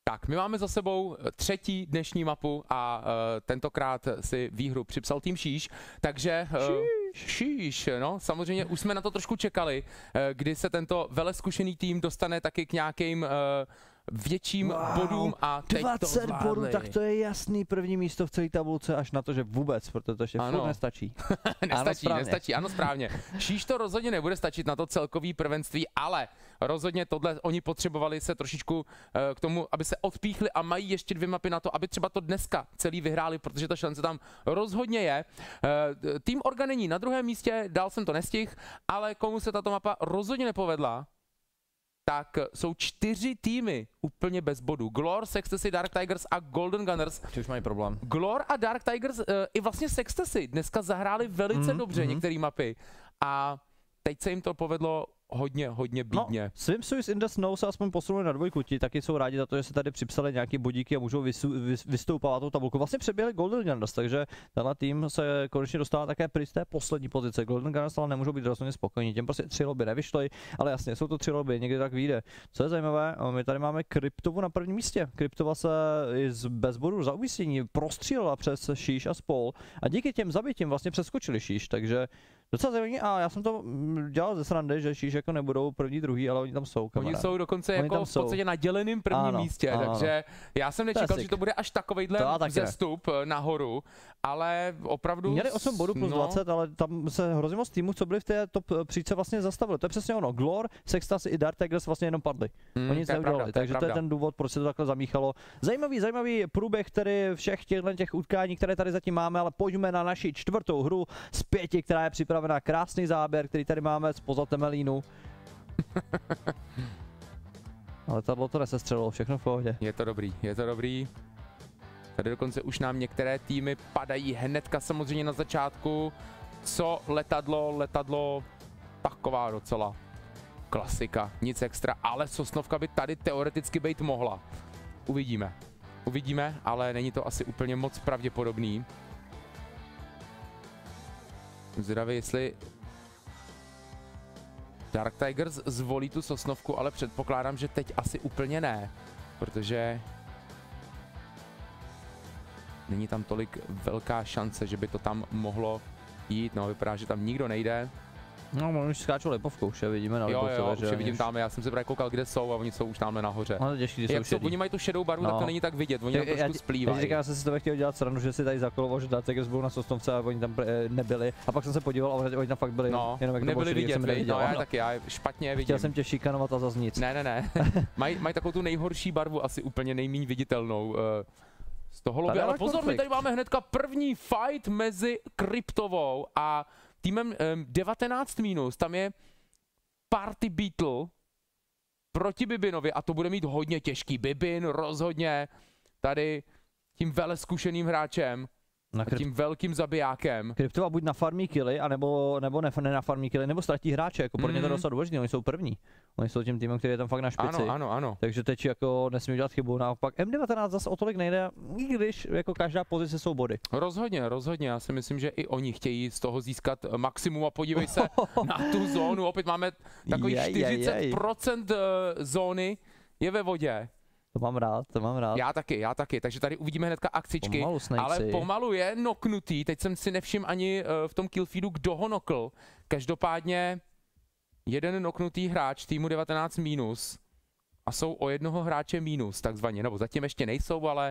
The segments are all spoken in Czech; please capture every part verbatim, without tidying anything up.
Tak, my máme za sebou třetí dnešní mapu a uh, tentokrát si výhru připsal tým Šíš, takže uh, Šíš, no, samozřejmě už jsme na to trošku čekali, uh, kdy se tento veleskušený tým dostane taky k nějakým uh, větším wow, bodům a teď dvacet to zvládli. bodů, tak to je jasný první místo v celé tabulce, až na to, že vůbec, protože to ještě ano. furt nestačí. nestačí, ano, nestačí, ano správně. Šíš to rozhodně nebude stačit na to celkový prvenství, ale rozhodně tohle oni potřebovali se trošičku uh, k tomu, aby se odpíchli a mají ještě dvě mapy na to, aby třeba to dneska celý vyhráli, protože ta šance tam rozhodně je. Uh, tým Orga není na druhém místě, dál jsem to nestihl, ale komu se tato mapa rozhodně nepovedla, tak jsou čtyři týmy úplně bez bodů. Glor, Sextasy, Dark Tigers a Golden Gunners. Či už mají problém. Glor a Dark Tigers uh, i vlastně Sextasy dneska zahráli velice mm, dobře mm. některé mapy a teď se jim to povedlo hodně, hodně bídně. No, Swim Suisse in the Snow se aspoň posunuli na dvojku, ti taky jsou rádi za to, že se tady připsali nějaký bodíky a můžou vystoupovat tou tabulku. Vlastně přeběhli Golden Gunners, takže tenhle tým se konečně dostává také pryč z té poslední pozice. Golden Gunners ale nemůžou být rozhodně spokojení, těm prostě tři lobby nevyšly, ale jasně, jsou to tři lobby, někdy tak vyjde. Co je zajímavé, my tady máme Kryptovu na prvním místě. Kryptova se i z bez bodů za umístění prostřílela přes Šíš a spol a díky těm zabitím vlastně přeskočili Šíš, takže docela zajímavé a já jsem to dělal ze srandy, že Šíš jako nebudou první, druhý, ale oni tam jsou. Kamarád. Oni jsou dokonce oni jako v podstatě na děleném prvním ano, místě, ano, takže já jsem nečekal, to že to bude až takovejhle vzestup nahoru, ale opravdu... Měli osm bodů plus no. dvacet, ale tam se hrozně moc týmů, co byli v té top příčce vlastně zastavili. To je přesně ono. Glor, Sextasy i Dark Tigers vlastně jenom padli. Hmm, oni nic neudělali, pravda, takže to je, to je ten důvod, proč se to takhle zamíchalo. Zajímavý, zajímavý průběh tedy všech těchto těch utkání, které tady zatím máme, ale pojďme na naši čtvrtou hru z pěti, která je připravena. Krásný záběr, který tady máme zpoza Temelínu. Ale tato to nesestřelilo, všechno v pohodě. Je to dobrý, je to dobrý. Tady dokonce už nám některé týmy padají hnedka samozřejmě na začátku. Co letadlo, letadlo, taková docela klasika, nic extra, ale Sosnovka by tady teoreticky být mohla. Uvidíme, uvidíme, ale není to asi úplně moc pravděpodobný. Zvědavý, jestli Dark Tigers zvolí tu Sosnovku, ale předpokládám, že teď asi úplně ne, protože není tam tolik velká šance, že by to tam mohlo jít, no vypadá, že tam nikdo nejde. No, oni už skáčou lipovkou, už je vidíme na lipovce. Jo, jo, už je vidím tam, já jsem se právě koukal, kde jsou a oni jsou už tamhle nahoře. No, těžký, Jak jsou, oni mají tu šedou barvu, no. Tak to není tak vidět, oni tam trošku splývají. Já říkám, já jsem si to chtěl dělat srandu, že si tady zakoloval, že Dark Tigers budou na Sosnovce a oni tam nebyli. A pak jsem se podíval a oni tam fakt byli, no, jenom jak to nebyli vidět, vidět, no, já taky, já špatně vidím. Chtěl jsem tě šikanovat a zas nic. Ne, ne, ne, mají maj takovou tu nejhorší barvu, asi úplně nejméně viditelnou. Uh, z toho lobby, ale pozor, my tady máme hnedka první fight mezi Kryptovou a týmem um, devatenáct minus, tam je Party Beetle proti Bibinovi a to bude mít hodně těžký. Bibin rozhodně tady tím veleskušeným hráčem, a tím velkým zabijákem. Kryptova buď na farmí killy, anebo, nebo ne, ne na farmí killy, nebo ztratí hráče, jako pro ně to je docela důležité, oni jsou první. Oni jsou tím týmem, který je tam fakt na špici. Ano, ano, ano. Takže teď jako nesmí udělat chybu, naopak M devatenáct zase o tolik nejde, i když jako každá pozice jsou body. Rozhodně, rozhodně, já si myslím, že i oni chtějí z toho získat maximum a podívej se na tu zónu, opět máme takových čtyřicet procent zóny je ve vodě. To mám rád, to mám rád. Já taky, já taky, takže tady uvidíme hnedka akcičky, pomalu, ale pomalu je noknutý, teď jsem si nevšiml ani uh, v tom killfeedu, kdo ho nokl. Každopádně jeden noknutý hráč týmu devatenáct minus a jsou o jednoho hráče minus, takzvaně, nebo zatím ještě nejsou, ale...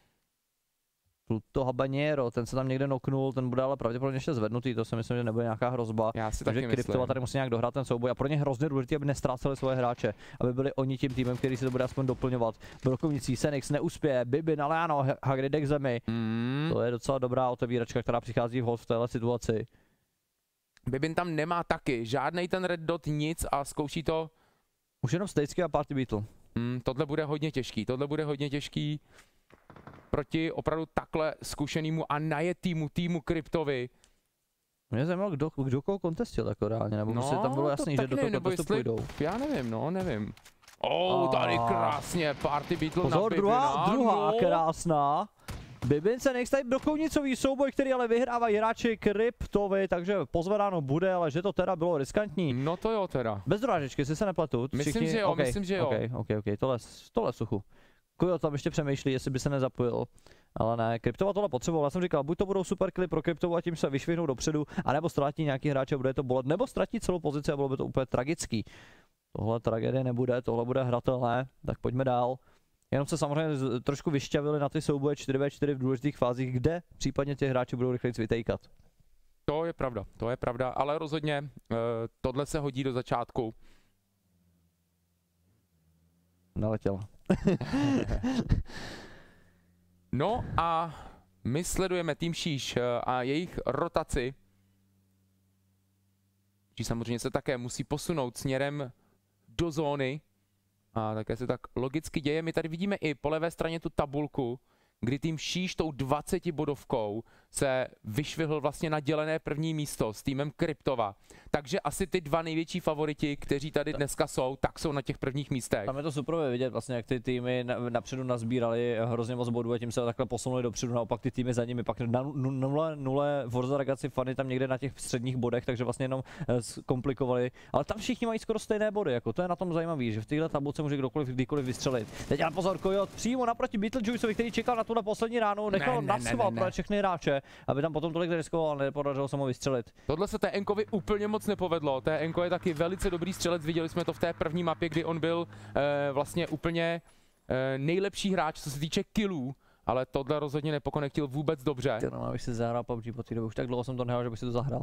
To habanero, ten se tam někde noknul, ten bude ale pravděpodobně ještě zvednutý, to si myslím, že nebude nějaká hrozba. Já si takže taky Kryptova myslím. tady musí nějak dohrát ten souboj a pro ně hrozně důležité, aby nestráceli svoje hráče, aby byli oni tím týmem, který si to bude aspoň doplňovat. Brokovnicí, Senix neuspěje, Bibin, ale ano, Hagrid k zemi. Mm. To je docela dobrá otevíračka, která přichází vhod v téhle situaci. Bibin tam nemá taky žádnej ten red dot, nic a zkouší to. Už jenom Stejsky a Party Beetle. Mm, tohle bude hodně těžký, tohle bude hodně těžký. Proti opravdu takhle zkušenému a najetýmu týmu Kryptovi. Mě zajímalo, kdo, kdo koho kontestil jako reálně, nebo no, prostě tam bylo jasný, že do toho kontestu půjdou. Já nevím, no, nevím. Oh, tady krásně, Party Beetle na Bibina. druhá, druhá no. krásná. Bibin se nechce tady brokovnicový souboj, který ale vyhrávají hráči Kryptovi, takže pozvedáno bude, ale že to teda bylo riskantní. No to jo teda. Bez dorážečky, si se nepletu. Myslím, že jo, okay, myslím, že jo. Ok, ok, ok, tohle, tohle suchu. Kojot tam ještě přemýšlí, jestli by se nezapojil. Ale ne, Kryptova tohle potřeboval. Já jsem říkal, buď to budou super kily pro Kryptovu a tím se vyšvihnou dopředu, anebo ztratí nějaký hráče a bude to bolet, nebo ztratí celou pozici a bylo by to úplně tragický. Tohle tragédie nebude, tohle bude hratelné, tak pojďme dál. Jenom se samozřejmě trošku vyšťavili na ty souboje čtyři na čtyři v důležitých fázích, kde případně těch hráči budou rychleji vytejkat. To je pravda, to je pravda, ale rozhodně uh, tohle se hodí do začátku. Naletěl. No a my sledujeme tým Šíš a jejich rotaci, že samozřejmě se také musí posunout směrem do zóny a také se tak logicky děje. My tady vidíme i po levé straně tu tabulku, kdy tým Šíš tou dvacetibodovkou se vyšvihl vlastně na dělené první místo s týmem Kryptova. Takže asi ty dva největší favoriti, kteří tady dneska jsou, tak jsou na těch prvních místech. Tam je to super vidět, vlastně, jak ty týmy napředu nazbírali hrozně moc bodů a tím se takhle posunuli dopředu, naopak ty týmy za nimi pak na nule, nule Forza Ragazzi Fany tam někde na těch středních bodech, takže vlastně jenom komplikovali. Ale tam všichni mají skoro stejné body, jako to je na tom zajímavé, že v téhle tabulce může kdokoliv kdykoliv vystřelit. Teď ale pozor, Kojot přímo naproti Beetlejuiceovi, který čekal na tuhle poslední ránu, nechal naschval pro všechny hráče, aby tam potom tolik riskoval, ale nepodařilo se mu vystřelit. Tohle se té Enkovi úplně moc nepovedlo. Té Enko je taky velice dobrý střelec, viděli jsme to v té první mapě, kdy on byl e, vlastně úplně e, nejlepší hráč, co se týče killů, ale tohle rozhodně nepokonektil vůbec dobře. No, abych si zahrál P U B G po té době, už tak dlouho jsem to nehrál, že bych si to zahrál.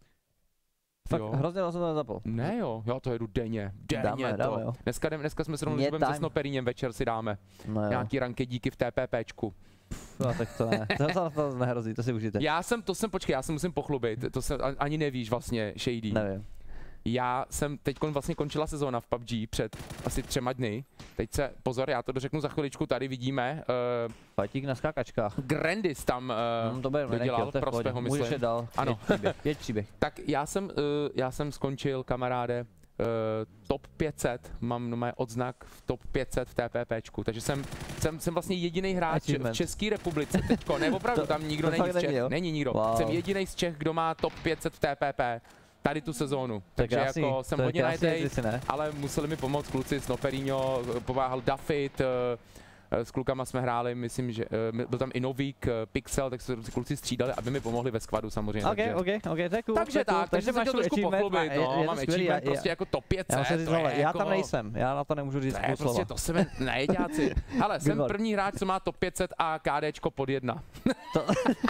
Fakt, jo. Hrozně dlouho jsem to nezapol. Ne jo, já to jedu denně, denně dáme, to. Dáme, jo. Dneska, dneska jsme se rovnou se Snoperínem večer si dáme. No nějaký ranky díky v TPPčku. No tak to ne, to, to, to nehrozí, to si užijte. Já jsem, to jsem, počkej, já se musím pochlubit, to se ani nevíš vlastně, Shady. Nevím. Já jsem, teď vlastně končila sezóna v P U B G před asi třema dny. Teď se, pozor, já to dořeknu za chviličku, tady vidíme. Uh, Patík na skákačkách. Grandis tam uh, no, to bude, dodělal, Prospého myslím. Můžeš je dál, ano. Jeď příběh. Tak já jsem, uh, já jsem skončil, kamaráde, Uh, top pět set, mám no mé odznak v top pět set v TPPčku, takže jsem, jsem, jsem vlastně jediný hráč v České republice teďko, ne opravdu, tam nikdo není z Čech, není nikdo, wow. Jsem jediný z Čech, kdo má top pět set v T P P, tady tu sezónu, takže krásný, jako jsem hodně najetej, ale museli mi pomoct kluci, Snoperino, pomáhal Dafit, uh, s klukama jsme hráli, myslím, že uh, byl tam i Novík, uh, Pixel, tak se kluci střídali, aby mi pomohli ve squadu samozřejmě. Ok, takže. ok, ok, to je cool. Takže tak, takže jsem chtěl trošku pochlubit, no, mám achievement prostě jako top pět set. Já, říct, já jako... tam nejsem, já na to nemůžu říct ne, prostě to jsem nejeďáci. Hele, jsem první hráč, co má top pět set a KDčko pod jedna. To...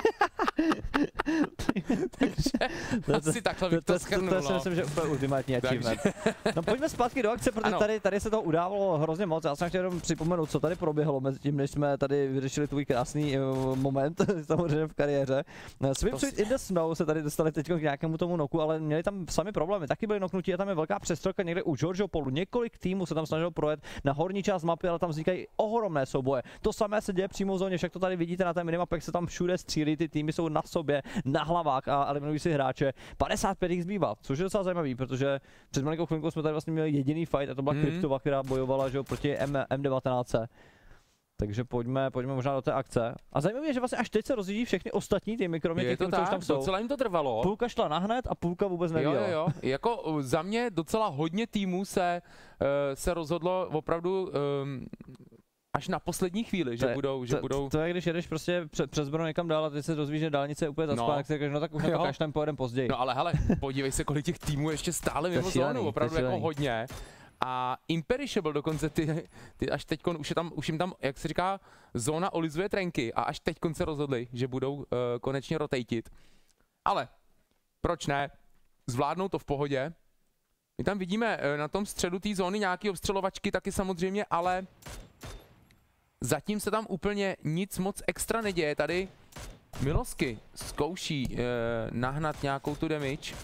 takže to, asi takhle bych to, to shrnul. To, to, to, to si myslím, že úplně ultimátní achievement. No pojďme zpátky do akce, protože tady, tady se to udávalo hrozně moc. Já jsem chtěl jenom připomenout, co tady proběhlo mezi tím, než jsme tady vyřešili tvůj krásný uh, moment, samozřejmě v kariéře. Swimsuit in the Snow se tady dostali teď k nějakému tomu noku, ale měli tam sami problémy. Taky byli noknutí a tam je velká přestřelka někde u Georgeho Polu. Několik týmů se tam snažilo projet na horní část mapy, ale tam vznikají ohromné souboje. To samé se děje přímo v zóně, však to tady vidíte na té minimapě, jak se tam všude střílí, ty týmy jsou na sobě, na hlavách a eliminují si hráče. padesát pět jich zbývá, což je docela zajímavý, protože před malinkou chvilkou jsme tady vlastně měli jediný fight a to byla mm. Kryptova, která bojovala, že jo, proti M devatenáct. Takže pojďme, pojďme možná do té akce. A zajímavé je, že vlastně až teď se rozjíždí všechny ostatní týmy, kromě těch, co už tam jsou. Docela jim to trvalo. Půlka šla nahned a půlka vůbec nevěděla. Jo, jo, jo. Jako za mě docela hodně týmů se, uh, se rozhodlo opravdu um, až na poslední chvíli, že to, budou, že to, budou... To je, když jedeš prostě přes, přes Brno někam dál a ty se dozvíš, že dálnice je úplně zaspá, no. Tak si říkáš, no tak už na to kašlem, pojedem později. No ale hele, podívej se, kolik těch týmů ještě stále mimo zónu, opravdu jako hodně. A Imperishable dokonce ty, ty až teďkon, už, je tam, už jim tam, jak se říká, zóna olizuje trenky a až teďkon se rozhodli, že budou uh, konečně rotatit. Ale proč ne? Zvládnou to v pohodě. My tam vidíme uh, na tom středu té zóny nějaké obstřelovačky taky samozřejmě, ale zatím se tam úplně nic moc extra neděje. Tady Milosky zkouší uh, nahnat nějakou tu damage.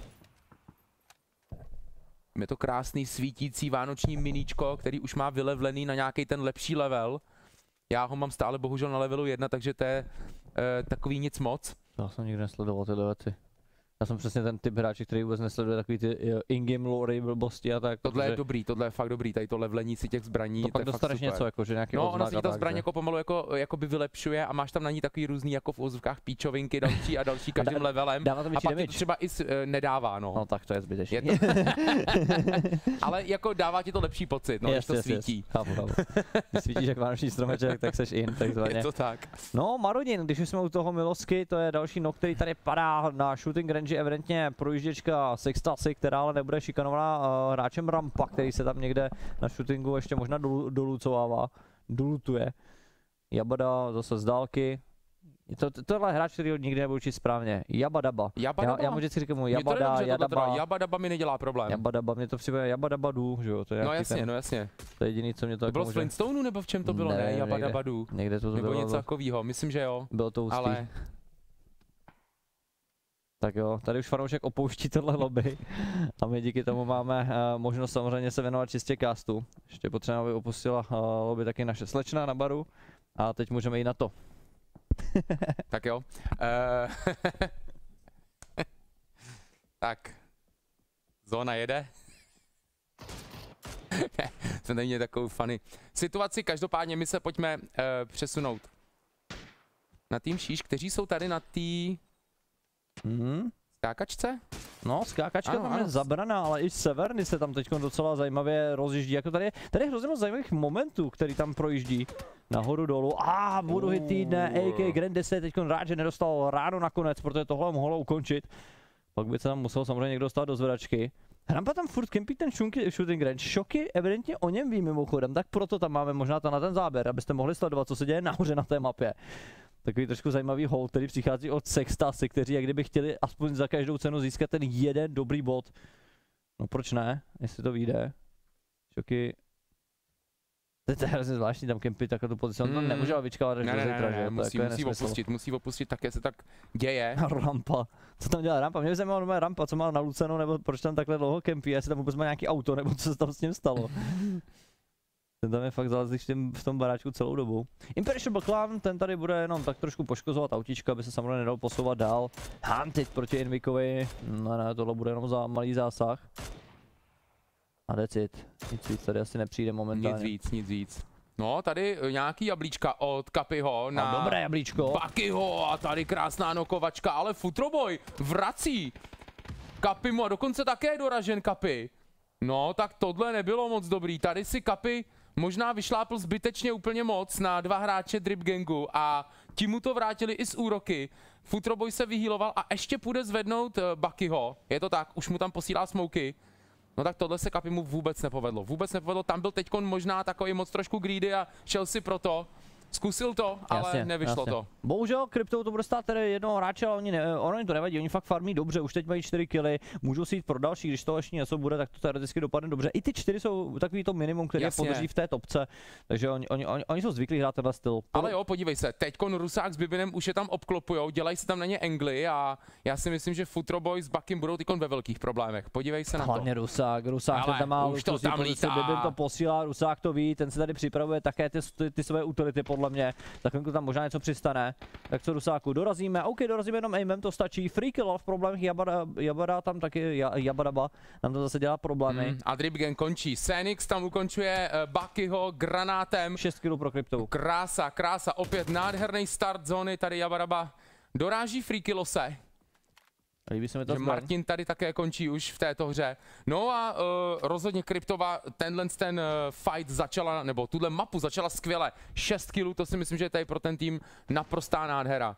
Je to krásný svítící vánoční miníčko, který už má vylevlený na nějaký ten lepší level. Já ho mám stále bohužel na levelu jedna, takže to je e, takový nic moc. Já jsem nikdy nesledoval tyhle věci. Já jsem přesně ten typ hráče, který vůbec nesleduje takový ty in-game lore, blbosti a tak. Tohle je dobrý, tohle je fakt dobrý, tady to levlení si těch zbraní, to, to pak dostaneš něco, jako, že nějaký no, ono si ta zbraň jako pomalu jako, jako by vylepšuje a máš tam na ní takový různý jako v úzovkách píčovinky další a další každým levelem. Dává to a pak to třeba i s, e, nedává, no. No tak to je zbytečné. Je to... Ale jako dává ti to lepší pocit, no, yes, když to yes, svítí. Yes. Chápu, chápu. Když svítíš jak vánoční stromeček, tak seš in, takzvaně. Je to tak. No, Marodin, když už jsme u toho Milosky, to je další nok, který tady padá na shooting range, evidentně projížděčka Sextasy, která ale nebude šikanovaná uh, hráčem Rampa, který se tam někde na shootingu ještě možná dolu, dolucovává, dolutuje. Jabada zase z dálky. To, to, tohle je hráč, který ho nikdy nebudu učit správně. Jabadaba. Jabadaba? Já, já můžu si říkám mu Jabada, dobře, Jadaba. Jabadaba mi nedělá problém. Jabadaba, mě to připomíná Jabadabadu, že jo? To je no jasně, ten, no jasně. To je jediný, co mě to, to jako bylo může... z Flintstoneu nebo v čem to bylo, ne? ne Jabadabadu. Někde, někde to, to nebo bylo. něco takového, myslím, že jo. Bylo to ústý. Ale... Tak jo, tady už fanoušek opouští tohle lobby a my díky tomu máme uh, možnost samozřejmě se věnovat čistě castu. Ještě potřeba, aby opustila uh, lobby taky naše slečna na baru a teď můžeme jít na to. Tak jo. Uh... tak. Zóna jede. Jsem tady měl takovou funny situaci, každopádně my se pojďme uh, přesunout na tým Šíš, kteří jsou tady na té mm. skákačce? No, skákačka ano, tam ano. je zabraná, ale i Severny se tam teď docela zajímavě rozjíždí, jako tady je, tady je hrozně moc zajímavých momentů, který tam projíždí. Nahoru dolů, a ah, budu hit týdne, A K Grand deset je teď rád, že nedostal ráno nakonec, protože tohle mohlo ukončit. Pak by se tam musel samozřejmě někdo dostat do zvedačky. Rampa tam furt kempí ten shooting range, šoky evidentně o něm ví mimochodem, tak proto tam máme možná to na ten záběr, abyste mohli sledovat, co se děje nahoře na té mapě. Takový trošku zajímavý hold, který přichází od Sextasy, kteří jak kdyby chtěli aspoň za každou cenu získat ten jeden dobrý bod. No proč ne, jestli to vyjde. Šoky. To je hrozně zvláštní tam kempy, takovou pozici, on to mm. nemůže vyčkávat až ne, do ne, zítra, ne, ne, že? musí, musí opustit, musí opustit, také se tak děje. Rampa, co tam dělá Rampa? Mě by zajímalo Rampa, co má na Lucenu, nebo proč tam takhle dlouho kempí, jestli tam vůbec má nějaký auto, nebo co se tam s ním stalo. Ten tam je fakt zalezlý v tom baráčku celou dobu. Imperishable Clan, ten tady bude jenom tak trošku poškozovat autíčka, aby se samozřejmě nedal posouvat dál. Hunted proti Invikovi, no ne, tohle bude jenom za malý zásah. A that's it. Nic víc tady asi nepřijde momentálně. Nic víc, nic víc. No, tady nějaký jablíčka od Kapyho na... A dobré jablíčko. Buckyho a tady krásná nokovačka, ale Futroboj vrací Kapymu a dokonce také doražen Kapy. No, tak tohle nebylo moc dobrý. Tady si Kapy možná vyšlápl zbytečně úplně moc na dva hráče Drip Gangu a ti mu to vrátili i z úroky. Futroboj se vyhýloval a ještě půjde zvednout Buckyho. Je to tak, už mu tam posílá smoky. No tak tohle se Kapy mu vůbec nepovedlo. Vůbec nepovedlo, tam byl teďkon možná takový moc trošku greedy a šel si pro to. Zkusil to, ale jasně, nevyšlo jasně. to. Bohužel Kryptou to bude stát tedy jednoho hráče, ale oni, ne, oni to nevadí, oni fakt farmí dobře, už teď mají čtyři killy, můžou si jít pro další, když to ještě něco bude, tak to teoreticky dopadne dobře. I ty čtyři jsou takový to minimum, který je podrží v té topce, takže oni, oni, oni, oni jsou zvyklí hrát tenhle styl. Ale jo, podívej se, teďkon Rusák s Bibinem už je tam obklopujou, dělají si tam na ně angly a já si myslím, že Futroboj s Buckym budou teďkon ve velkých problémech. Podívej se na to. Hlavně Rusák, Rusák ten tam má už to tam lítá. Bibin to posílá, Rusák to ví, ten se tady připravuje také ty, ty, ty své utility podle mě. Tak tam možná něco přistane, tak co Rusáku, dorazíme, OK, dorazíme jenom aimem, to stačí, free kill v problémech, Jabada, Jabada tam taky, Jabadaba, nám to zase dělá problémy. Mm, a Drip Gang končí, Senix tam ukončuje uh, Buckyho granátem. šest killů pro Kryptou. Krása, krása, opět nádherný start zóny, tady Jabadaba doráží free killose. Líbí se mi to že Martin tady také končí už v této hře. No a uh, rozhodně Kryptova tenhle ten uh, fight začala, nebo tuhle mapu začala skvěle. šest killů, to si myslím, že je tady pro ten tým naprostá nádhera.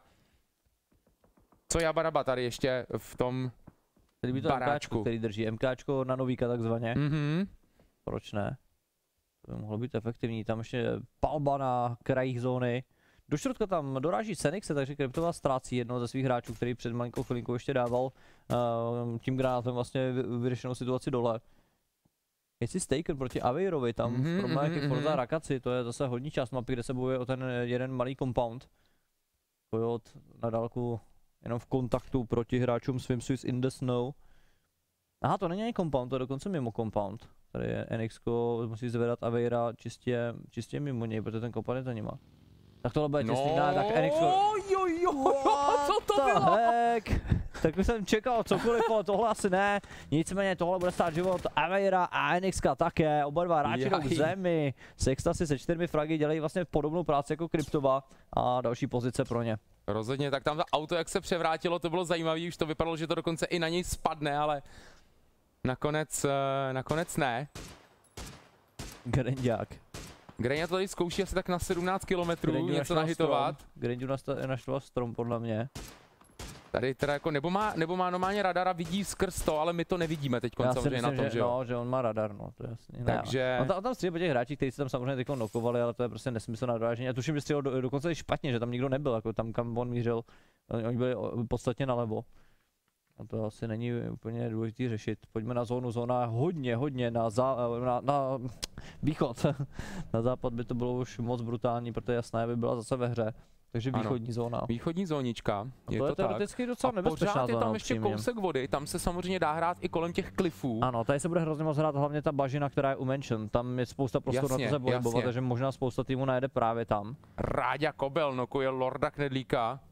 Co Jabadaba tady ještě v tom líbí to baráčku. MKčko, který drží MKčko na novíka takzvaně. Mm-hmm. Proč ne? To by mohlo být efektivní, tam ještě palba na krajích zóny. Do čtvrtka tam doráží Senixe, takže Kryptova ztrácí jednoho ze svých hráčů, který před malinkou chvilinkou ještě dával uh, tím granátem vlastně vyřešenou situaci dole. Jestli Staken proti Aveirovi, tam mm-hmm, v problémech mm-hmm. Forza Rakaci, to je zase hodně část mapy, kde se bojuje o ten jeden malý compound. Kojot na dálku jenom v kontaktu proti hráčům Swimsuits in the Snow. Aha, to není ani compound, to je dokonce mimo compound. Tady je N X ko, musí zvedat Aveira čistě, čistě mimo něj, protože ten compound je to nemá. Tak tohle bude těsný, no, tak N X ko... Jo, jo, jo, co to bylo? Heck? tak jsem čekal cokoliv, ale tohle asi ne. Nicméně tohle bude stát život Aveira a Enixka také, oba dva hráči jdou k zemi. Sexta si se čtyřmi fragy dělají vlastně podobnou práci jako Kryptova a další pozice pro ně. Rozhodně, tak tam to auto, jak se převrátilo, to bylo zajímavé, už to vypadalo, že to dokonce i na něj spadne, ale nakonec, nakonec ne. Grenďák. Grenďák to tady zkouší asi tak na sedmnáct kilometrů něco nahitovat. Grenďu naštval strom podle mě. Tady teda jako, nebo má, nebo má normálně radar a vidí skrz to, ale my to nevidíme teď samozřejmě na tom, že, že jo? No, že on má radar, no, to je jasný. Takže... On tam, on tam střílel po těch hráčích, kteří se tam samozřejmě teď nokovali, ale to je prostě nesmysl na dorážení. Já tuším, že střílel do, dokonce i špatně, že tam nikdo nebyl, jako tam, kam on mířil, oni byli podstatně nalevo. A to asi není úplně důležité řešit. Pojďme na zónu, zóna hodně, hodně na, za, na, na východ. Na západ by to bylo už moc brutální, protože jasné, by byla zase ve hře. Takže východní ano, zóna. Východní zónička, je to, to je teoreticky docela nebezpečná zóna. Pořád je tam ještě kousek vody, tam se samozřejmě dá hrát i kolem těch klifů. Ano, tady se bude hrozně moc hrát hlavně ta bažina, která je u Mansion. Tam je spousta prostoru na to se pohybovat, takže možná spousta týmů najede právě tam. Ráďa Kobel nokuje Lorda Knedlíka.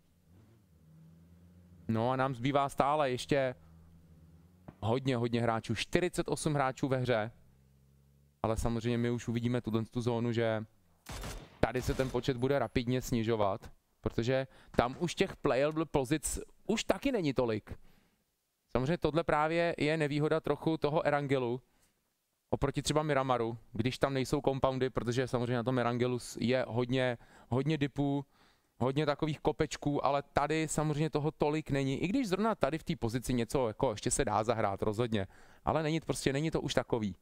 No a nám zbývá stále ještě hodně, hodně hráčů. čtyřicet osm hráčů ve hře. Ale samozřejmě my už uvidíme tu, tu zónu, že tady se ten počet bude rapidně snižovat, protože tam už těch playable pozic už taky není tolik. Samozřejmě tohle právě je nevýhoda trochu toho Erangelu oproti třeba Miramaru, když tam nejsou compoundy, protože samozřejmě na tom Erangelu je hodně, hodně dipů, hodně takových kopečků, ale tady samozřejmě toho tolik není, i když zrovna tady v té pozici něco jako ještě se dá zahrát rozhodně, ale není, prostě není to už takový.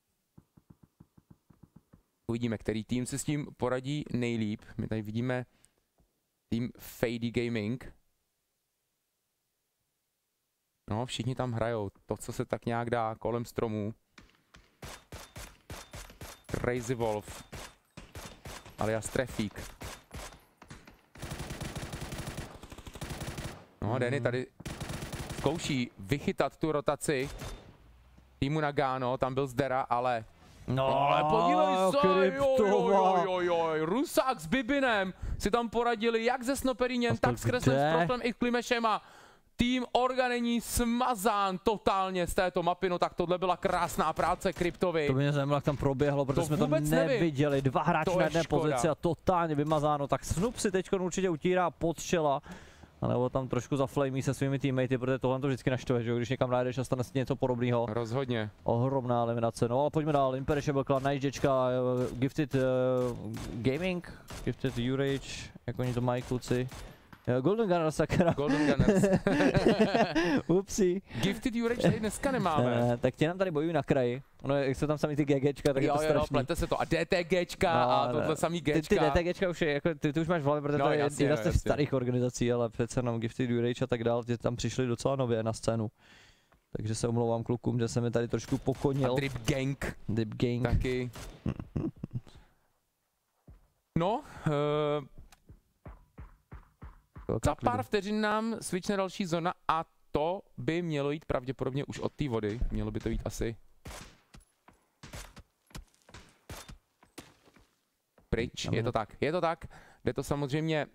Uvidíme, který tým si s tím poradí nejlíp. My tady vidíme tým Fady Gaming. No, všichni tam hrajou to, co se tak nějak dá kolem stromů. Crazy Wolf alias Trefík. No, Danny tady zkouší vychytat tu rotaci týmu Nagano, tam byl Zdera, ale no, ale podívej se, joj, Rusák s Bibinem si tam poradili jak se Snoperinem, tak s Kreslem, s Proflem i Klimešem a tým Orga není smazán totálně z této mapy, no tak tohle byla krásná práce Kryptovi. To by mě zajímalo, jak tam proběhlo, protože to jsme to neviděli, nevím. Dva hráči na jedné škoda. Pozici a totálně vymazáno, tak Snoop si teď určitě utírá pod čela. Nebo tam trošku zaflamí se svými teammatey, protože tohle to vždycky naštve, že když někam najdeš a stane se něco podobného. Rozhodně. Ohromná eliminace. No ale pojďme dál. Imperishable Clan, Najděčka, uh, Gifted uh, Gaming, Gifted Urage, jak oni to mají kluci. Uh, Golden Gunners, sakra. Golden Gunners. Upsi. Gifted Urage tady dneska nemáme. Uh, tak ti nám tady bojují na kraji. Ono, jak jsou tam sami ty GGčka, tak jo, je to strašný. Jo, plete se to. A DTGčka no, a tohle no. samý Gčka. Ty, ty DTGčka už je, jako, ty, ty už máš v hlavě, protože no, to je jedna z těch starých organizací, ale přece jenom Gifted Urage a tak dál, ty tam přišli docela nově na scénu. Takže se omlouvám klukům, že jsem je tady trošku pokonil. A Drip Gang. Drip Gang. Taky. No, uh, za pár vteřin nám switchne další zóna a to by mělo jít pravděpodobně už od té vody. Mělo by to jít asi pryč, je to tak, je to tak. Jde to samozřejmě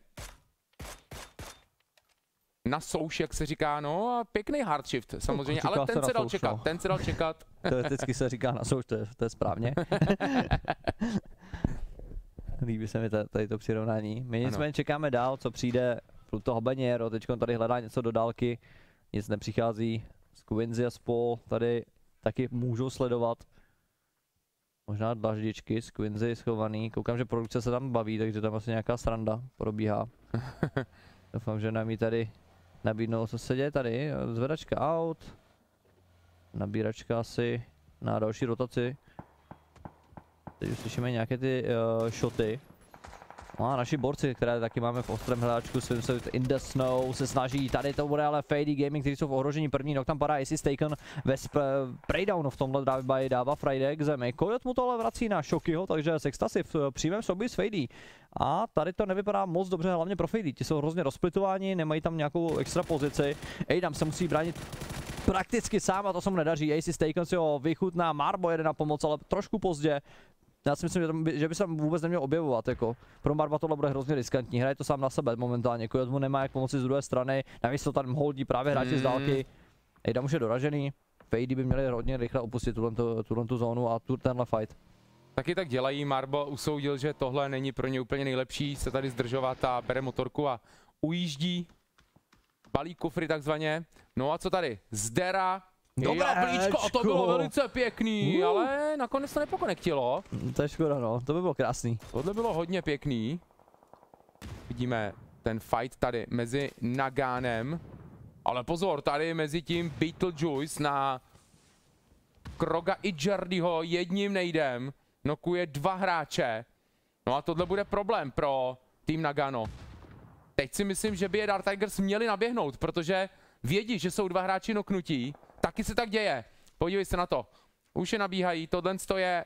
na souš, jak se říká, no a pěkný hard shift samozřejmě, ale ten se dal čekat, ten se dal čekat. Teoreticky se říká na souš, to je, to je správně. Líbí se mi tady to přirovnání. My nicméně čekáme dál, co přijde. Pluto Habanero, teď tady hledá něco do dálky, nic nepřichází. Squinzy a spol tady taky můžou sledovat. Možná dlaždičky, Squinzy schovaný. Koukám, že produkce se tam baví, takže tam asi nějaká sranda probíhá. Doufám, že nám ji tady nabídnou, co se děje tady. Zvedačka out. Nabíračka asi na další rotaci. Teď už slyšíme nějaké ty uh, shoty. No a naši borci, které taky máme v ostrém hledáčku, Swim in the Snow, se snaží, tady to bude ale Fady Gaming, kteří jsou v ohrožení, první nok tam padá Ace is Taken ve spraydownu v tomhle drive-by dává Friday k zemi. Coyote mu to ale vrací na Shokyho, takže Sexta si v přímém sobě s Fady. A tady to nevypadá moc dobře, hlavně pro Fady, ti jsou hrozně rozplitováni, nemají tam nějakou extra pozici. Adam se musí bránit prakticky sám a to se mu nedaří, Ace is Taken si ho vychutná, Marbo jede na pomoc, ale trošku pozdě. Já si myslím, že, tam by, že by se tam vůbec neměl objevovat, jako. Pro Marba tohle bude hrozně riskantní, hraje to sám na sebe momentálně, Coyote mu nemá jak pomoci z druhé strany, navíc to tam holdí právě hráči mm. z dálky. Ejda už je doražený, Fady by měli hodně rychle opustit tuhle tu zónu a tu, tenhle fight. Taky tak dělají, Marbo usoudil, že tohle není pro ně úplně nejlepší se tady zdržovat a bere motorku a ujíždí. Balí kufry takzvaně. No a co tady? Zdera. Dobré plíčko, to bylo velice pěkný, uh. ale nakonec to nepokonektilo. To je škoda, no, to by bylo krásný. Tohle bylo hodně pěkný. Vidíme ten fight tady mezi Naganem. Ale pozor, tady mezi tím Beetlejuice na Kroga i Jardyho jedním nejdem. Nokuje dva hráče. No a tohle bude problém pro tým Nagano. Teď si myslím, že by je Dark Tigers měli naběhnout, protože vědí, že jsou dva hráči noknutí. Taky se tak děje. Podívej se na to. Už je nabíhají, tohle je...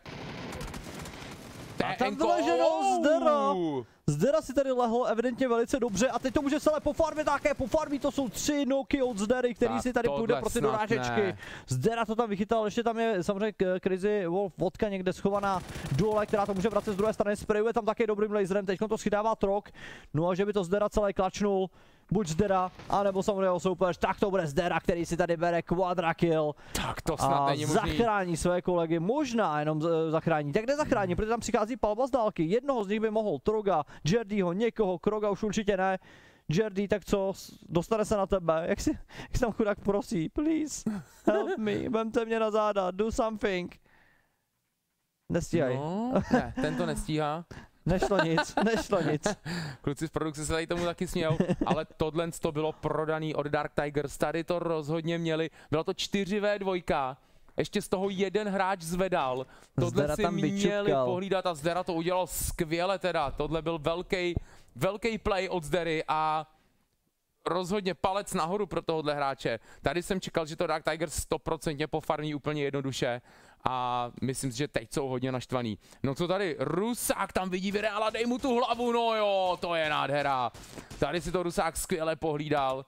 A tam vleženo Zdera. Zdera si tady lehl evidentně velice dobře a teď to může celé pofarmit, také pofarmí, to jsou tři noky od Zdery, který tak si tady půjde pro ty dorážečky. Zdera to tam vychytal, ještě tam je samozřejmě Crazy Wolf vodka někde schovaná dole, která to může vracet z druhé strany, sprayuje tam také dobrým laserem, teď to schytává Trok, no a že by to Zdera celé klačnul. Buď Zdera, anebo samozřejmě jeho soupeř, tak to bude Zdera, který si tady bere quadra kill. Tak to snad není možný. Zachrání své kolegy, možná jenom zachrání. Tak nezachrání, protože tam přichází palba z dálky. Jednoho z nich by mohl Troga, Jardyho, někoho, Kroga už určitě ne. Jardy, tak co, dostane se na tebe, jak si, jak si tam chudák prosí, please, help me, vemte mě na záda, do something. Nestíhaj. No, ne, ten to nestíhá. Nešlo nic, nešlo nic. Kluci z produkce se tady tomu taky smějou, ale tohle to bylo prodaný od Dark Tigers, tady to rozhodně měli, bylo to čtyři vé dva, ještě z toho jeden hráč zvedal, tohle si měli pohlídat a Zdera to udělal skvěle teda, tohle byl velký, velký play od Zdery a rozhodně palec nahoru pro tohohle hráče. Tady jsem čekal, že to Dark Tigers sto procent pofarmí úplně jednoduše a myslím si, že teď jsou hodně naštvaný. No co tady, Rusák tam vidí Vireala, dej mu tu hlavu, no jo, to je nádhera. Tady si to Rusák skvěle pohlídal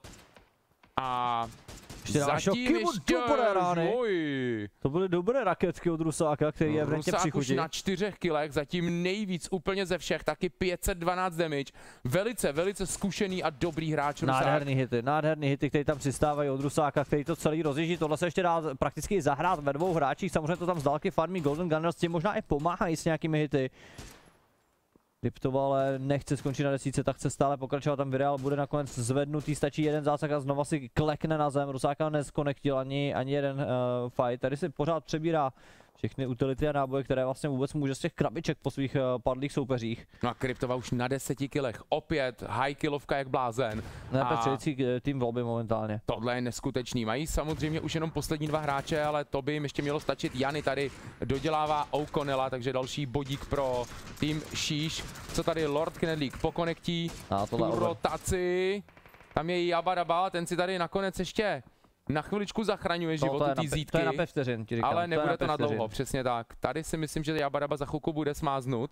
a zatím ještě, oj. To byly dobré raketky od Rusáka, který je v rentě přichudí. Rusák už na čtyřech kilech, zatím nejvíc úplně ze všech, taky pět set dvanáct damage. Velice, velice zkušený a dobrý hráč Rusák. Nádherný hity, nádherný hity, které tam přistávají od Rusáka, který to celý rozjíždí. Tohle se ještě dá prakticky zahrát ve dvou hráčích, samozřejmě to tam z dálky farmí Golden Gunners, tím možná i pomáhají s nějakými hity. Kryptova ale nechce skončit na desítce, tak chce stále pokračovat, tam Vireal bude nakonec zvednutý, stačí jeden zásah a znova si klekne na zem, Rusáka neskonektil ani, ani jeden uh, fight, tady si pořád přebírá všechny utility a náboje, které vlastně vůbec může z těch krabiček po svých uh, padlých soupeřích. No a Kryptova už na deseti kilech, opět high killovka jak blázen. Nepečující tým v lobby momentálně. Tohle je neskutečný, mají samozřejmě už jenom poslední dva hráče, ale to by jim ještě mělo stačit. Jany tady dodělává O'Connella, takže další bodík pro tým Sheesh. Co tady Lord Knedlík pokonektí tu rotaci. Tam je Jabadaba, ten si tady nakonec ještě na chviličku zachraňuje život té zítky. To je na pět vteřin, ti říkám. Ale nebude to, to na dlouho, přesně tak. Tady si myslím, že Jabadaba za chvilku bude smáznut.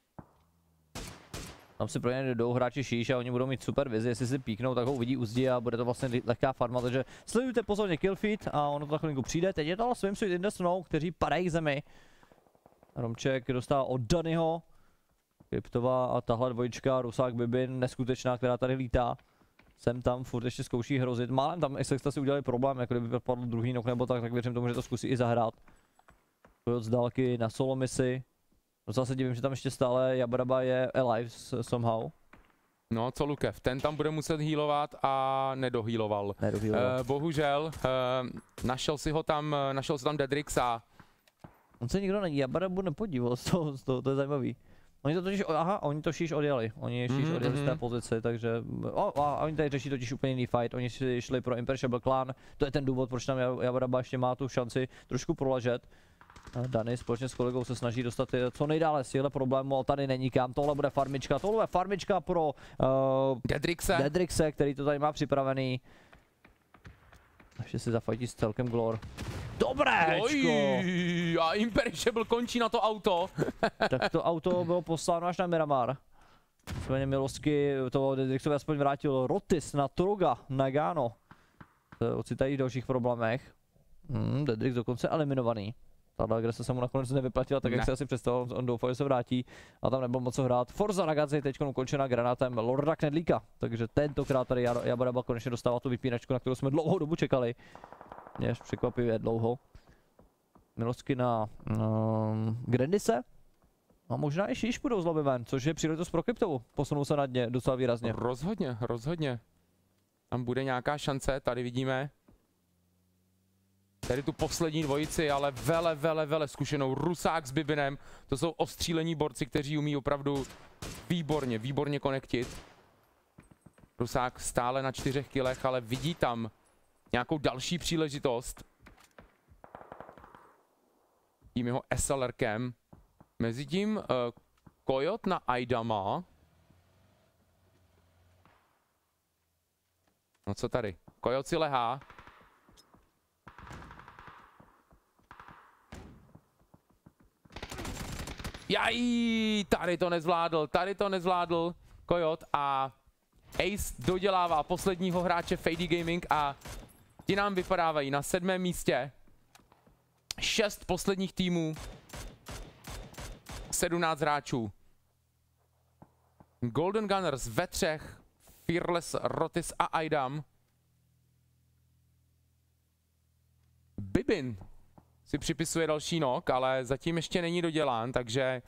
Tam si pro ně jdou hráči Sheesh a oni budou mít super vizi, jestli si píknou, tak ho uvidí Uzdi a bude to vlastně lehká farma, takže sledujte pozorně killfeed a ono to za chvilinku přijde. Teď je to ale Swimsuit in the Snow, kteří padají k zemi. Romček dostává od Danyho. Kryptova a tahle dvojička, Rusák Bibin, neskutečná, která tady lítá. Sem tam furt ještě zkouší hrozit. Málem tam Exexta si udělali problém, jako kdyby padl druhý nok nebo tak, tak věřím tomu, že to zkusí i zahrát. Pojď z dálky na solo misi. Docela se divím, že tam ještě stále Jabadaba je alive somehow. No co Lukev, ten tam bude muset healovat a nedohealoval. Nedohealoval. Uh, bohužel, uh, našel si ho tam, našel si tam Dedrixa. On se nikdo na Jabadabu nepodíval, z toho, z toho, to je zajímavý. Oni to totiž, aha, oni to Sheesh odjeli, oni Sheesh mm-hmm. odjeli z té pozice, takže, o, a oni tady řeší totiž úplně jiný fight, oni si šli pro Imperishable Clan, to je ten důvod, proč tam Jabadaba ještě má tu šanci trošku proležet. Dany společně s kolegou se snaží dostat co nejdále z těchto problémů, ale tady není kam, tohle bude farmička, tohle bude farmička pro uh, Dedrixe. Dedrixe, který to tady má připravený. Ještě si zafajtí s celkem Glor. Dobréčko! A Imperishable končí na to auto. Tak to auto bylo posláno až na Miramar. Nicméně milostky toho Dedrixovi aspoň vrátil Rotis na Troga, Nagano. Ocitají v dalších problémech. Hmm, Dedrix dokonce eliminovaný. tato agrese se mu nakonec nevyplatila, tak ne. jak se asi představoval, on doufal, že se vrátí a tam nebyl moc co hrát. Forza Ragazzi teď ukončena granátem Lorda Knedlíka, takže tentokrát tady Jabaraba konečně dostává tu vypínačku, na kterou jsme dlouhou dobu čekali. Mě až překvapivě dlouho. Milosky na um, Grandise. A možná i Šíš budou zloby ven, což je příležitost pro Kryptovu. Posunou se na dně docela výrazně. Rozhodně, rozhodně. Tam bude nějaká šance, tady vidíme. Tady tu poslední dvojici, ale vele, vele, vele zkušenou. Rusák s Bibinem. To jsou ostřílení borci, kteří umí opravdu výborně, výborně konektit. Rusák stále na čtyřech kilech, ale vidí tam nějakou další příležitost. Tím jeho SLRkem. Mezitím uh, Kojot na Aidama. No co tady? Kojot si lehá. Jají, tady to nezvládl, tady to nezvládl Kojot a Ace dodělává posledního hráče Fady Gaming a ti nám vypadávají na sedmém místě. Šest posledních týmů. sedmnáct hráčů. Golden Gunners ve třech. Fearless, Rotis a Aidam. Bibin si připisuje další nok, ale zatím ještě není dodělán, takže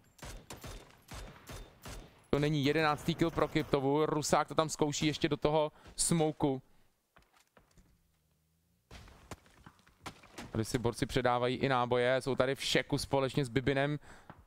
to není jedenáctý kill pro Kryptovu. Rusák to tam zkouší ještě do toho smoku. Tady si borci předávají i náboje, jsou tady v šeku společně s Bibinem.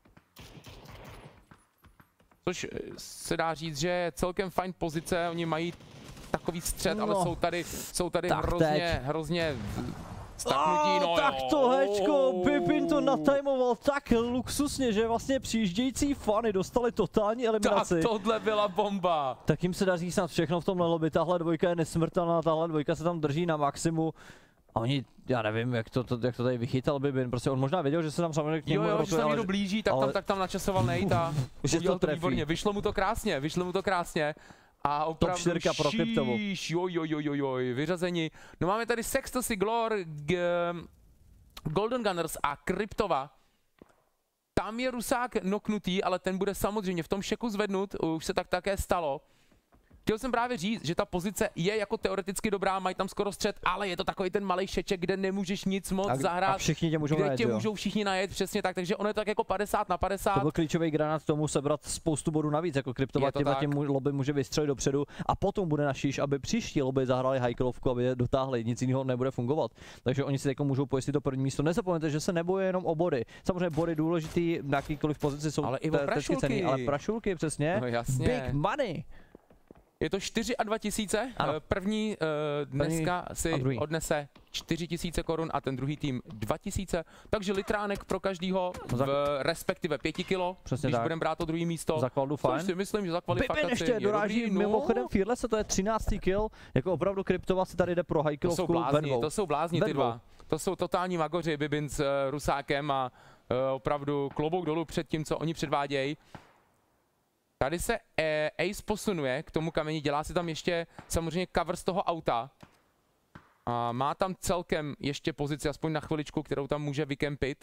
Což se dá říct, že je celkem fajn pozice, oni mají takový střed, no, ale jsou tady, jsou tady hrozně, hrozně staknutí, no tak to hečko, Bibin to natajmoval tak luxusně, že vlastně přijíždějící fany dostali totální eliminaci. Tak tohle byla bomba. Tak jim se daří snad všechno v tomhle lobby, tahle dvojka je nesmrtelná, tahle dvojka se tam drží na maximu. A oni, já nevím, jak to, to, jak to tady vychytal Bibin, prostě on možná věděl, že se tam samozřejmě k němu Jo, jo, že se tam někdo blíží, tak, ale... tam, tak tam načasoval Nate a udělal to výborně, vyšlo mu to krásně, vyšlo mu to krásně. A opravdu top čtyři pro Kryptovu. Jo, jo, jo, jo, jo, vyřazení. No máme tady Sextasy, Glor, G Golden Gunners a Kryptova. Tam je Rusák noknutý, ale ten bude samozřejmě v tom šeku zvednut, už se tak také stalo. Chtěl jsem právě říct, že ta pozice je jako teoreticky dobrá, mají tam skoro střed, ale je to takový ten malej šeček, kde nemůžeš nic moc a, zahrát, a všichni tě můžou kde najet, tě jo. můžou všichni najet, přesně tak, takže ono je tak jako padesát na padesát. To byl klíčový granát k tomu sebrat spoustu bodů navíc, jako Kryptova tím, tím lobby může vystřelit dopředu a potom bude na Šíš, aby příští lobby zahráli hajkrovku, aby je dotáhli, nic jiného nebude fungovat. Takže oni si jako můžou pojistit to první místo. Nezapomeňte, že se neboje jenom o body. Samozřejmě body důležitý na jakýkoliv pozici jsou ale i o prašulky. Ceny, ale prašulky přesně. No, jasně. Big money. Je to čtyři tisíce, první uh, dneska si odnese čtyři tisíce korun a ten druhý tým dva tisíce, takže litránek pro každýho, v respektive pět kilo, přesně když budeme brát to druhý místo. Za kvaldu fajn. Si myslím, že za kvalifikaci Bibin ještě je doráží dobrý, mimochodem no. Fearless, to je třináctý kill, jako opravdu Kryptova se tady jde pro hajkilovku. To jsou blázni, to jsou blázni ty dva. To jsou totální magoři, Bibin s uh, Rusákem a uh, opravdu klobouk dolů před tím, co oni předvádějí. Tady se eh, Ace posunuje k tomu kameni, dělá si tam ještě samozřejmě cover z toho auta. A má tam celkem ještě pozici, aspoň na chviličku, kterou tam může vykempit.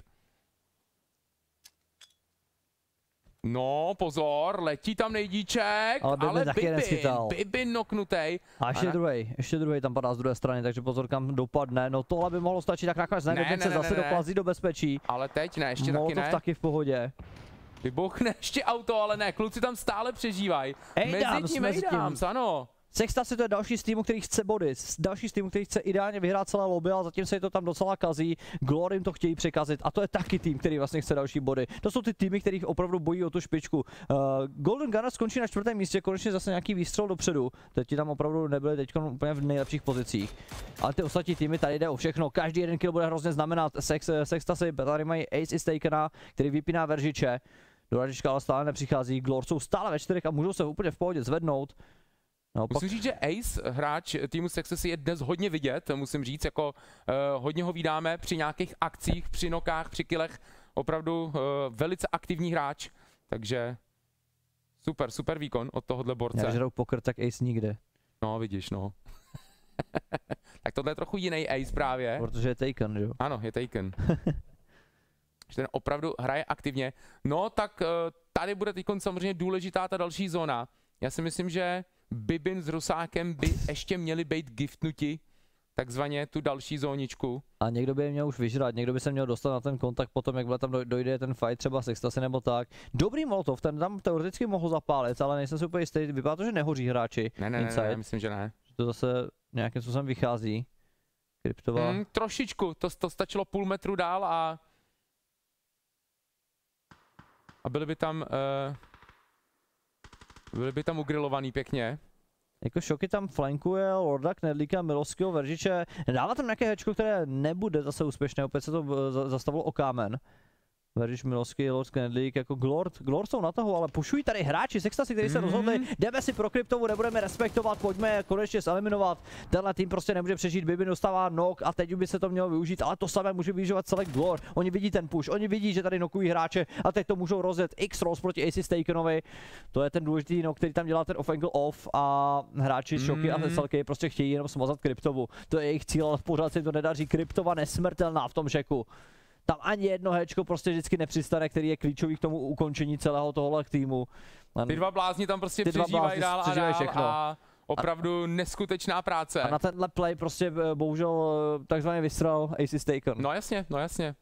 No, pozor, letí tam nejdíček, ale Bibin, ale Bibin, Bibin noknutej. A ještě druhý, ještě druhý tam padá z druhé strany, takže pozor, kam dopadne. No tohle by mohlo stačit, tak nakonec ne, ne, ne, se ne, zase ne, doplazí do bezpečí. Ale teď ne, ještě Molotov taky ne. taky v pohodě. Vybuchne ještě auto, ale ne, kluci tam stále přežívají. Mezi tím Aidams, ano. Sextasy to je další z týmu, který chce body, další z týmu, který chce ideálně vyhrát celé lobby, ale zatím se to tam docela kazí. Glory jim to chtějí překazit a to je taky tým, který vlastně chce další body. To jsou ty týmy, kterých opravdu bojí o tu špičku. Uh, Golden Gunners skončí na čtvrtém místě, konečně zase nějaký výstřel dopředu. Teď ti tam opravdu nebyli teď úplně v nejlepších pozicích. Ale ty ostatní týmy tady jde o všechno. Každý jeden kill bude hrozně znamenat. Sex, Sextasy tady mají Ace is Takena, který vypíná veržiče. Do Radička ale stále nepřichází, Glor jsou stále ve čtyřech a můžou se úplně v pohodě zvednout. No, musím pak... říct, že Ace, hráč týmu Sextasy, je dnes hodně vidět, musím říct, jako uh, hodně ho vídáme při nějakých akcích, při nokách, při killech, opravdu uh, velice aktivní hráč, takže super, super výkon od tohohle borce. Já když hraju poker, tak Ace nikde. No, vidíš, no. Tak tohle je trochu jiný Ace právě. Protože je Taken, jo? Ano, je Taken. že ten opravdu hraje aktivně. No tak tady bude teď samozřejmě důležitá ta další zóna. Já si myslím, že Bibin s Rusákem by ještě měli být giftnuti, takzvaně tu další zóničku. A někdo by je měl už vyžrat, někdo by se měl dostat na ten kontakt potom, jak tam dojde ten fight třeba s Extasy nebo tak. Dobrý Molotov, ten tam teoreticky mohl zapálit, ale nejsem si úplně jistý, vypadá to, že nehoří hráči. Ne, ne, ne, ne, myslím, že ne. To zase nějakým způsobem vychází. Kryptová. Hmm, trošičku, to, to stačilo půl metru dál a a byli by tam uh, byli by tam ugrilovaný pěkně. Jako Šoky tam flankuje Lorda, Knedlíka, Milovského, Veržiče. Dává tam nějaké hečko, které nebude zase úspěšné, opět se to zastavilo o kámen. Veržič, Milovský, Lord, Knedlík, jako Glord. Glord jsou na tahu, ale pušují tady hráči z Extasy, kteří se rozhodli, jdeme si pro kryptovu, nebudeme respektovat, pojďme je konečně zeliminovat. Tenhle tým prostě nemůže přežít, Bibin dostává knock a teď by se to mělo využít, ale to samé může využívat celý Glord. Oni vidí ten push, oni vidí, že tady nokují hráče a teď to můžou rozjet. X-Rolls proti Aces Takenovi. To je ten důležitý knock, který tam dělá ten off-angle off a hráči z Šoky a Celky prostě chtějí jenom smazat kryptovu. To je jejich cíl, ale pořád se jim to nedaří. Kryptova nesmrtelná v tom Žeku. Tam ani jedno hečko prostě vždycky nepřistane, který je klíčový k tomu ukončení celého tohohle týmu. Ty dva blázni tam prostě přežívají dál a dál všechno. A opravdu a, neskutečná práce. A na tenhle play prostě bohužel takzvaně vystřel Aces Taken. No jasně, no jasně.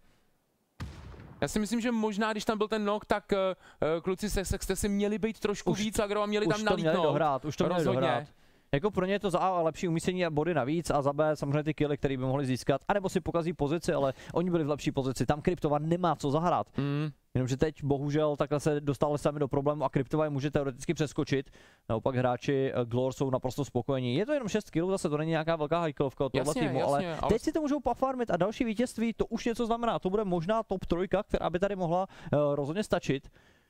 Já si myslím, že možná, když tam byl ten knock, tak uh, kluci se Extasy měli být trošku už, víc agro a měli tam nalítnout. Už to měli dohrát, už to měli rozhodně. dohrát. Jako pro ně je to za A lepší umístění a body navíc a za B samozřejmě ty killy, které by mohli získat, anebo si pokazí pozici, ale oni byli v lepší pozici, tam Kryptova nemá co zahrát. Mm. Jenomže teď bohužel takhle se dostali sami do problému a Kryptova je může teoreticky přeskočit, naopak hráči Glor jsou naprosto spokojení. Je to jenom šest killů, zase to není nějaká velká hajklovka od tohle týmu, jasně, ale, ale teď si to můžou pofarmit a další vítězství, to už něco znamená, to bude možná top trojka, která by tady mohla uh, rozhodně stačit.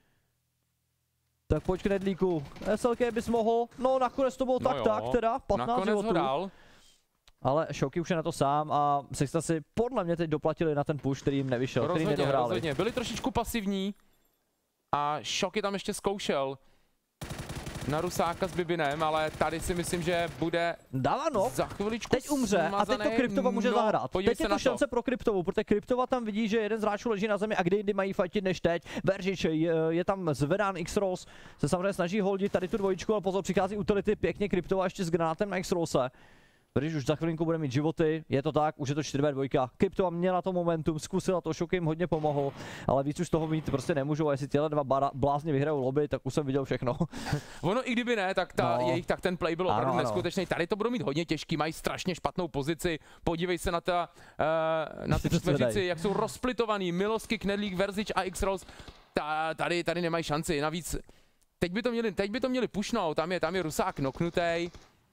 Tak pojď Knedlíku, S L K bys mohl, no nakonec to bylo no tak jo, tak teda, patnáct životů. Dal. Ale Šoky už je na to sám a Extasy podle mě teď doplatili na ten push, který jim nevyšel, rozhodně, který nedohráli. Rozhodně, byli trošičku pasivní a Šoky tam ještě zkoušel na Rusáka s Bibinem, ale tady si myslím, že bude Dává no. za chviličku teď umře smazaný. A teď to Kryptova může no, zahrát. Teď je to šance pro Kryptovu, protože Kryptova tam vidí, že jeden z hráčů leží na zemi a kdy jindy mají fightit než teď. Veržič je, je tam zvedán X-Rolls, se samozřejmě snaží holdit tady tu dvojičku, ale pozor, přichází utility pěkně Kryptova ještě s granátem na X-Rollse. Když už za chvilinku bude mít životy, je to tak, už je to čtyři ve dva. Kryptova měla to momentum, zkusila to, Šok jim hodně pomohl, ale víc už toho mít prostě nemůžou, a jestli tyhle dva blázně vyhrajou lobby, tak už jsem viděl všechno. Ono i kdyby ne, tak, ta, no. jejich, tak ten play byl opravdu ano, neskutečný. Tady to budou mít hodně těžký, mají strašně špatnou pozici, podívej se na, ta, uh, na ty čtveřici, jak jsou rozsplitovaný, Milovský, Knedlík, Verzič a X-Rolls, ta, tady, tady nemají šanci, navíc teď by to měli, teď by to měli pušnout, tam je, tam je Rusák knoknutej.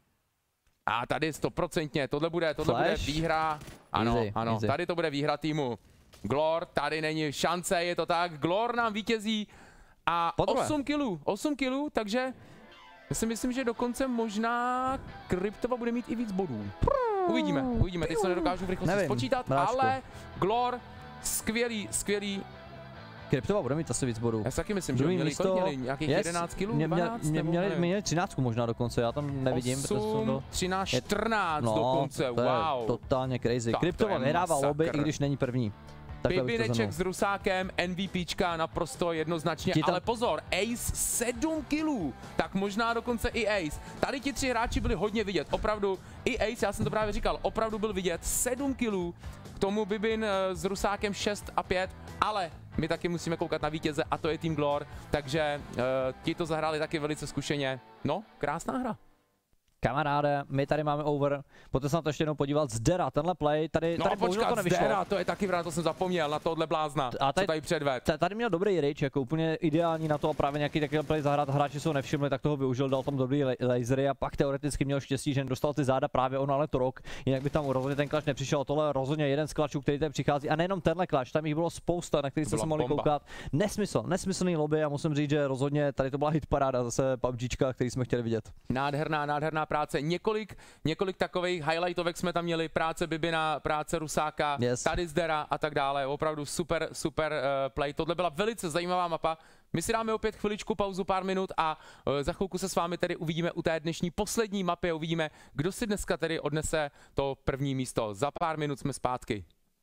A tady stoprocentně, tohle bude, tohle bude výhra, ano, easy, ano, easy. Tady to bude výhra týmu Glor, tady není šance, je to tak, Glor nám vítězí a osm kilů, osm kilů, takže já si myslím, že dokonce možná Kryptova bude mít i víc bodů. Uvidíme, uvidíme, teď se nedokážu v rychlosti spočítat, mráčku. Ale Glor, skvělý, skvělý. Kryptova bude mít asi víc bodů. Já si taky myslím, že měli, místo, měli nějakých yes, jedenáct kilů, mě, dvanáct, mě, měli, měli, měli třináct možná dokonce, já tam nevidím. osm, třináct, čtrnáct no, dokonce, to wow. Je totálně crazy. Kryptova vyhrává lobby, i když není první. Bibineček s Rusákem, MVPčka naprosto jednoznačně, tam... ale pozor, Ace sedm kilů, tak možná dokonce i Ace. Tady ti tři hráči byli hodně vidět, opravdu, i Ace, já jsem to právě říkal, opravdu byl vidět, sedm kilů, k tomu Bibin s Rusákem šest a pět, ale my taky musíme koukat na vítěze a to je tým Glor, takže uh, ti to zahráli taky velice zkušeně. No, krásná hra. Kamaráde, my tady máme over, pojďte se na to ještě jednou podívat, Zdera, tenhle play, tady, no tady počkat, to nevyšlo. Zdera, to je taky vrát, to jsem zapomněl, na tohle blázna, a tady, co tady předved. Tady měl dobrý rage, jako úplně ideální na to a právě nějaký takový play zahrát, hráči se ho nevšimli, tak toho využil, dal tam dobrý lasery a pak teoreticky měl štěstí, že dostal ty záda právě on, ale to rok, jinak by tam rozhodně ten klač nepřišel, tohle rozhodně jeden z klačů, který tady přichází a nejenom tenhle klač, tam jich bylo spousta, na který jste se mohli koukat. Nesmysl, nesmyslný lobby a musím říct, že rozhodně tady to byla hitparáda zase PUBGčka, který jsme chtěli vidět. Nádherná, nádherná práce, několik Několik takových highlightovek jsme tam měli, práce Bibina, práce Rusáka, yes. Tady Zdera a tak dále, opravdu super, super uh, play, tohle byla velice zajímavá mapa. My si dáme opět chviličku pauzu, pár minut a uh, za chvilku se s vámi tedy uvidíme u té dnešní poslední mapy a uvidíme, kdo si dneska tedy odnese to první místo. Za pár minut jsme zpátky.